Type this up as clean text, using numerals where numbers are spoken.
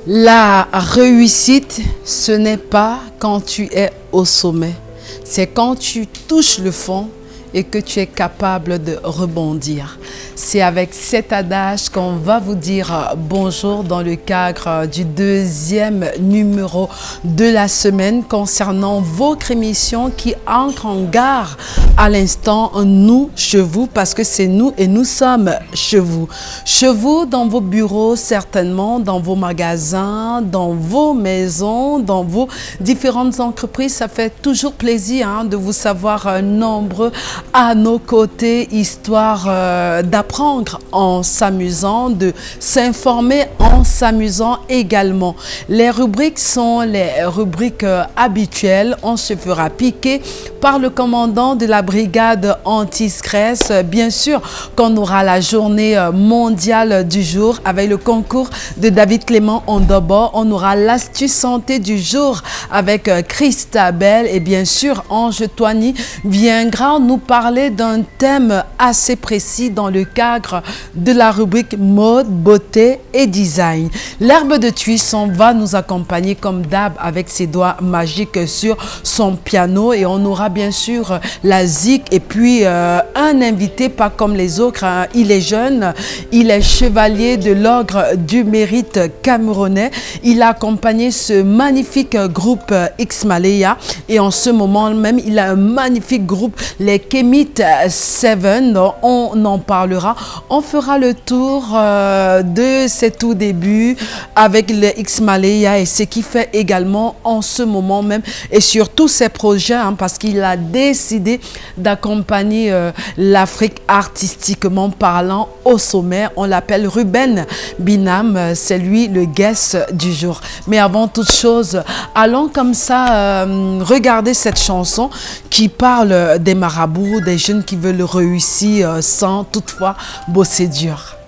La réussite, ce n'est pas quand tu es au sommet. C'est quand tu touches le fond et que tu es capable de rebondir. C'est avec cet adage qu'on va vous dire bonjour dans le cadre du deuxième numéro de la semaine concernant votre émission qui entre en gare à l'instant, nous, chez vous, parce que c'est nous et nous sommes chez vous. Chez vous, dans vos bureaux, certainement, dans vos magasins, dans vos maisons, dans vos différentes entreprises. Ça fait toujours plaisir de vous savoir nombreux à nos côtés, histoire d'apprendre en s'amusant, de s'informer en s'amusant également. Les rubriques sont les rubriques habituelles. On se fera piquer par le commandant de la brigade anti-stress. Bien sûr qu'on aura la journée mondiale du jour avec le concours de David Clément Ondobo. On aura l'astuce santé du jour avec Christabel et bien sûr Ange Toigny viendra nous parler d'un thème assez précis dans le cadre de la rubrique mode, beauté et design. L'herbe de Tuisson va nous accompagner comme d'hab avec ses doigts magiques sur son piano et on aura bien sûr la zik et puis un invité pas comme les autres. Il est jeune, il est chevalier de l'ordre du mérite camerounais. Il a accompagné ce magnifique groupe X-Malaya et en ce moment même il a un magnifique groupe, les Kemit 7. On en parlera. On fera le tour de ses tout débuts avec les X-Malaya et ce qu'il fait également en ce moment même et sur tous ses projets parce qu'il a décidé d'accompagner l'Afrique artistiquement parlant au sommet. On l'appelle Ruben Binam, c'est lui le guest du jour. Mais avant toute chose, allons comme ça regarder cette chanson qui parle des marabouts, des jeunes qui veulent réussir sans toutefois bosser dur.